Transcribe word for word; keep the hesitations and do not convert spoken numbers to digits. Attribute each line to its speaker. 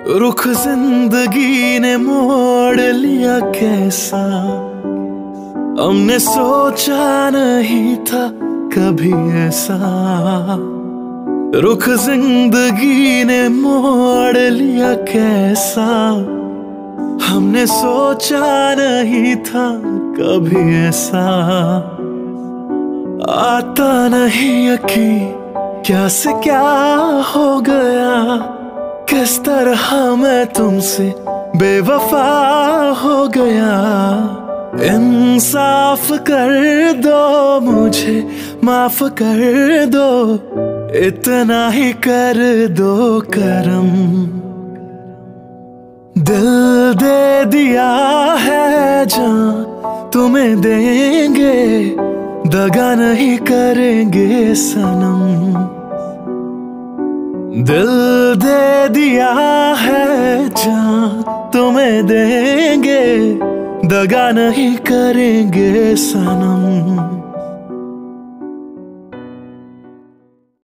Speaker 1: रुख जिंदगी ने मोड़ लिया कैसा, हमने सोचा नहीं था कभी ऐसा। रुख जिंदगी ने मोड़ लिया कैसा, हमने सोचा नहीं था कभी ऐसा। आता नहीं यकीन क्या से क्या हो गया, किस तरह मैं तुमसे बेवफा हो गया। इंसाफ कर दो मुझे, माफ कर दो, इतना ही कर दो करम। दिल दे दिया है जान तुम्हें देंगे, दगा नहीं करेंगे सनम। दिल दे दिया है जान तुम्हें देंगे, दगा नहीं करेंगे सनम।